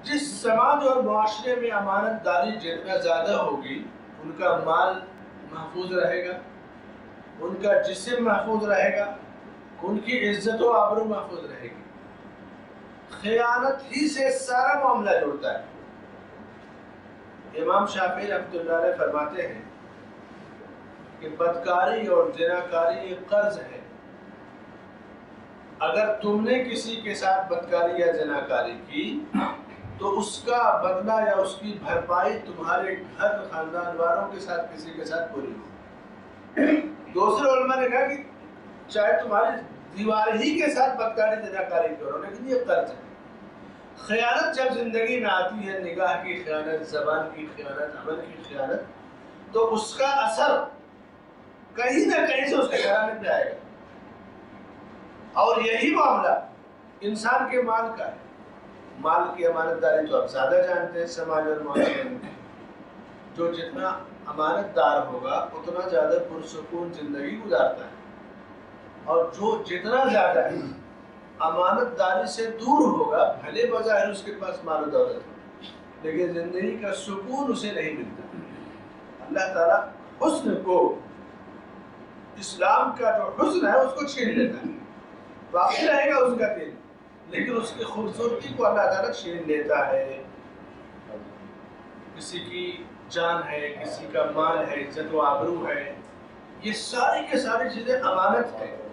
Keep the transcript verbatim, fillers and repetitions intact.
جس سماج اور معاشرے میں امانت داری جتنا زیادہ ہوگی ان کا مال محفوظ رہے گا، ان کا جسم محفوظ رہے گا، ان کی عزت و آبرو محفوظ رہے گی۔ خیانت ہی سے سارا معاملہ جڑتا ہے۔ امام شافعی رحمۃ اللہ علیہ فرماتے ہیں کہ بدکاری اور زناکاری ایک قرض ہے۔ اگر تم نے کسی کے ساتھ بدکاری یا زناکاری کی تو اس کا بدلہ یا اس کی بھرپائی تمہارے گھر خاندان والوں کے ساتھ کسی کے ساتھ پوری ہو۔ دوسرے علماء نے کہا کہ چاہے تمہاری دیوار ہی کے ساتھ بدکاری زناکاری کرو، لیکن یہ قرض ہے۔ خیانت جب زندگی میں آتی ہے، نگاہ کی خیانت، زبان کی خیانت، عمل کی خیانت، تو اس کا اثر کہیں نہ کہیں سے اس کے گھرانے پہ آئے گا۔ اور یہی معاملہ انسان کے مال کا ہے۔ مال کی امانت داری تو آپ زیادہ جانتے ہیں سماج اور معاشرے میں۔ جو جتنا امانت دار ہوگا اتنا زیادہ پرسکون زندگی گزارتا ہے، اور جو جتنا زیادہ امانت داری سے دور ہوگا، بھلے بظاہر اس کے پاس مال و دولت ہے لیکن زندگی کا سکون اسے نہیں ملتا۔ اللہ تعالیٰ حسن کو، اسلام کا جو حسن ہے اس کو چھین لیتا ہے۔ باقی رہے گا اس کا دل، لیکن اس کی خوبصورتی کو اللہ تعالیٰ چھین لیتا ہے۔ کسی کی جان ہے، کسی کا مال ہے، عزت و آبرو ہے، یہ ساری کے ساری چیزیں امانت ہے۔